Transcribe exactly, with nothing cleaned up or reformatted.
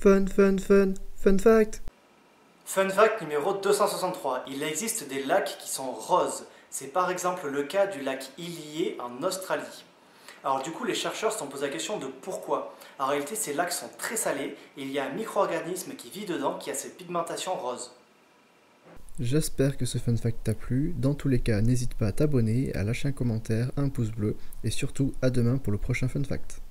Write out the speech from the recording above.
Fun, fun, fun, fun fact. Fun fact numéro deux cent soixante-trois. Il existe des lacs qui sont roses. C'est par exemple le cas du lac Ilié en Australie. Alors du coup, les chercheurs se sont posé la question de pourquoi. En réalité, ces lacs sont très salés et il y a un micro-organisme qui vit dedans qui a cette pigmentation rose. J'espère que ce fun fact t'a plu. Dans tous les cas, n'hésite pas à t'abonner, à lâcher un commentaire, un pouce bleu et surtout à demain pour le prochain fun fact.